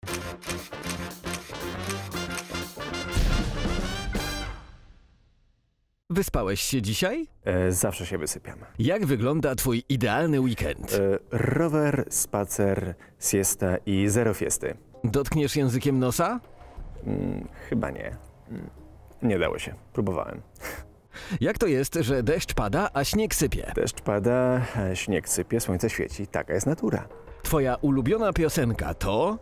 Wyspałeś się dzisiaj? Zawsze się wysypiam. Jak wygląda twój idealny weekend? Rower, spacer, siesta i zero fiesty. Dotkniesz językiem nosa? Chyba nie. Nie dało się. Próbowałem. Jak to jest, że deszcz pada, a śnieg sypie? Deszcz pada, śnieg sypie, słońce świeci. Taka jest natura. Twoja ulubiona piosenka to?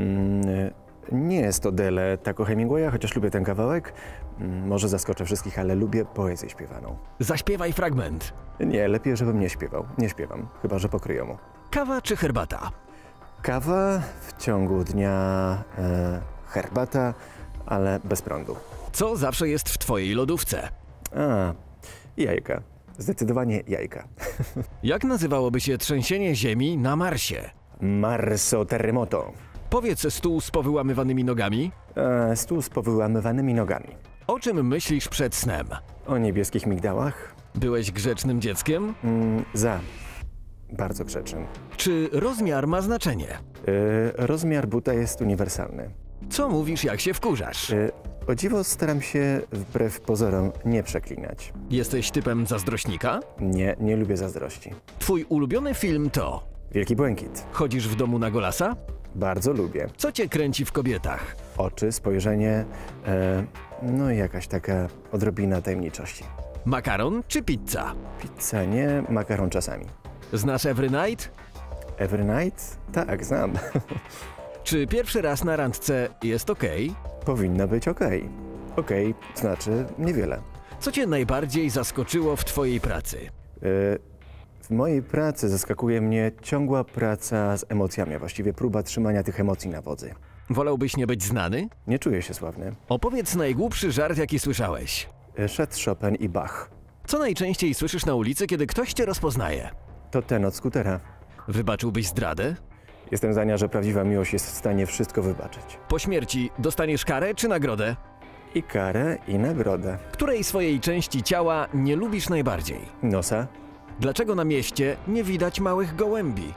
Nie jest to Dele Taco Hemingwaya, chociaż lubię ten kawałek. Może zaskoczę wszystkich, ale lubię poezję śpiewaną. Zaśpiewaj fragment. Nie, lepiej, żebym nie śpiewał. Nie śpiewam, chyba że po kryjomu. Kawa czy herbata? Kawa w ciągu dnia, herbata, ale bez prądu. Co zawsze jest w twojej lodówce? Jajka. Zdecydowanie jajka. Jak nazywałoby się trzęsienie ziemi na Marsie? Marso terremoto. Powiedz stół z powyłamywanymi nogami. Stół z powyłamywanymi nogami. O czym myślisz przed snem? O niebieskich migdałach? Byłeś grzecznym dzieckiem? Bardzo grzecznym. Czy rozmiar ma znaczenie? Rozmiar buta jest uniwersalny. Co mówisz, jak się wkurzasz? O dziwo staram się wbrew pozorom nie przeklinać. Jesteś typem zazdrośnika? Nie lubię zazdrości. Twój ulubiony film to? Wielki błękit. Chodzisz w domu na golasa? Bardzo lubię. Co cię kręci w kobietach? Oczy, spojrzenie, no i jakaś taka odrobina tajemniczości. Makaron czy pizza? Pizza nie, makaron czasami. Znasz Every Night? Every Night? Tak, znam. Czy pierwszy raz na randce jest okej? Powinno być okej. Okej, znaczy niewiele. Co cię najbardziej zaskoczyło w twojej pracy? W mojej pracy zaskakuje mnie ciągła praca z emocjami, a właściwie próba trzymania tych emocji na wodzy. Wolałbyś nie być znany? Nie czuję się sławny. Opowiedz najgłupszy żart, jaki słyszałeś. Szedł Chopin i Bach. Co najczęściej słyszysz na ulicy, kiedy ktoś cię rozpoznaje? To ten od skutera. Wybaczyłbyś zdradę? Jestem zdania, że prawdziwa miłość jest w stanie wszystko wybaczyć. Po śmierci dostaniesz karę czy nagrodę? I karę, i nagrodę. Której swojej części ciała nie lubisz najbardziej? Nosa? Dlaczego na mieście nie widać małych gołębi?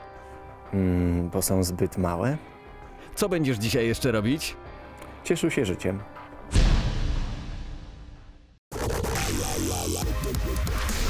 Bo są zbyt małe. Co będziesz dzisiaj jeszcze robić? Cieszył się życiem.